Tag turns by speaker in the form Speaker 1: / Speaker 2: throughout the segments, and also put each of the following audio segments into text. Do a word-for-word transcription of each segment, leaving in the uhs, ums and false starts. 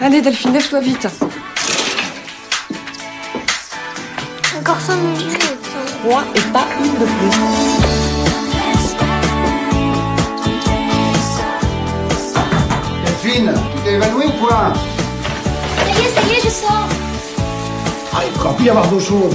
Speaker 1: Allez Delphine, lève-toi vite.
Speaker 2: Encore cinq minutes.
Speaker 1: Trois et pas une de plus.
Speaker 3: Delphine, tu t'es évanouie ou quoi?
Speaker 2: Ça y est, ça y est, je sors.
Speaker 3: Ah, il ne pourra plus y avoir d'eau chaude.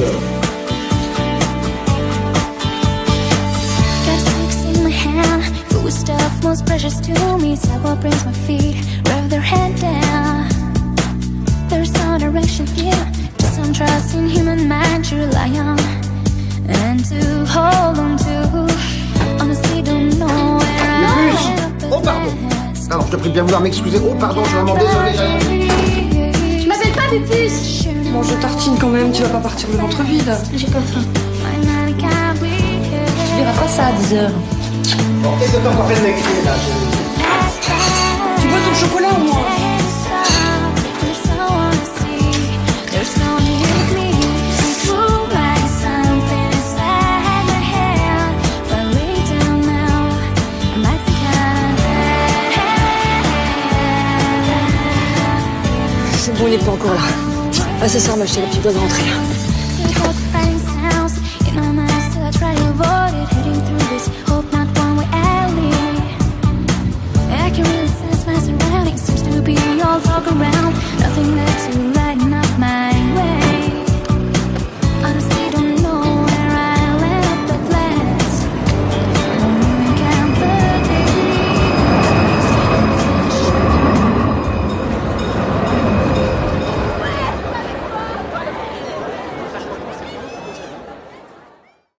Speaker 4: Stuff most precious to me, several brings my feet, rev their head down. There's no direction here, just some trust in human mind to rely on and to hold on to. Honestly, don't know where I'm at.
Speaker 3: Oh pardon. Alors je te prie de bien vouloir m'excuser. Oh pardon, je suis vraiment désolé. J'ai...
Speaker 2: Tu m'appelles pas Pupus.
Speaker 1: Mange tartine quand même, tu vas pas partir le ventre vide.
Speaker 2: J'ai pas faim.
Speaker 1: Tu verras pas ça à dix heures.
Speaker 3: Bon, qu'est-ce que t'as encore fait de m'écrire là? Je...
Speaker 1: Tu bois ton chocolat au moins. C'est bon, il n'est pas encore là. Ah, c'est ça, ma chérie, tu dois rentrer.